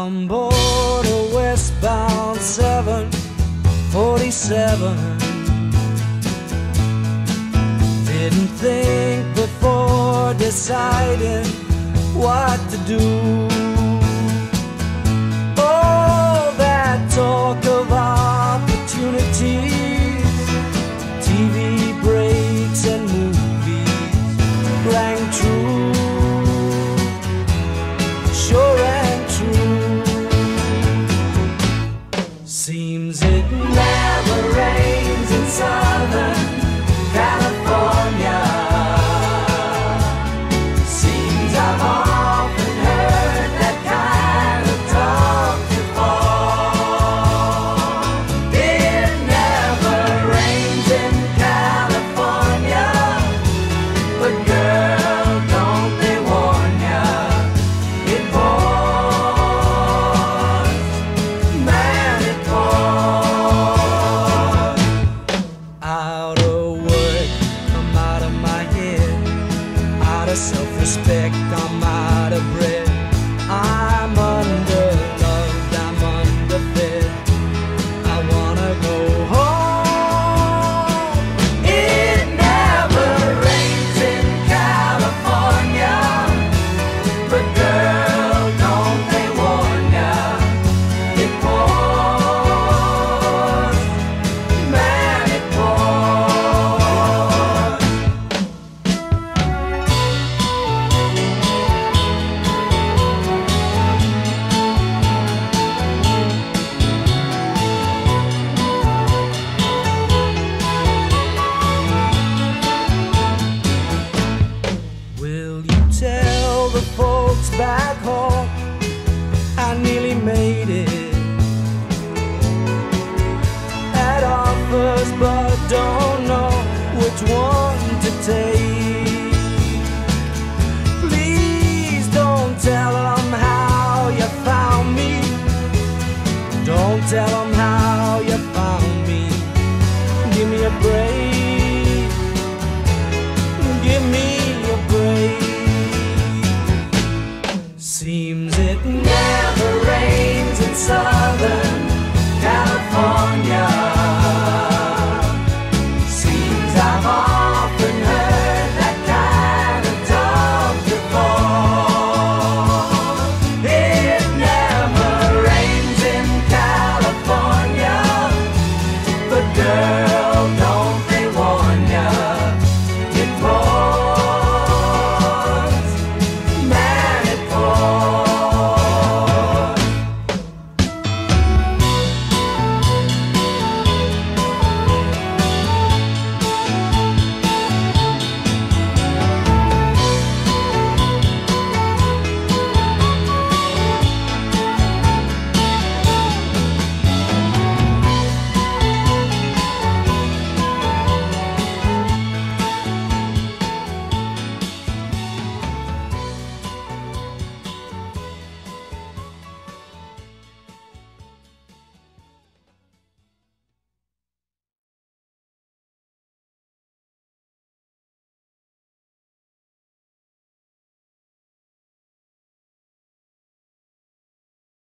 On board a westbound 747. Didn't think before deciding what to do. Oh, that talk of opportunities, TV breaks and movies rang true, sure and true. Seems it never rains in Southern California. Seems I've often heard that kind of talk before. It never rains in California, but girl, don't they warn ya, it pours, man, it pours. Out of work, I'm out of my head, out of self-respect, I'm out of breath. I'm underloved, I'm underfed, I wanna go home. It never rains in California, but girl, don't they warn ya, it pours, man, it pours. Will you tell the folks back home I nearly made it? Had offers but don't know which one to take. Please don't tell them how you found me. Don't tell them how you found me. Give me a break. Give me a break. Seems it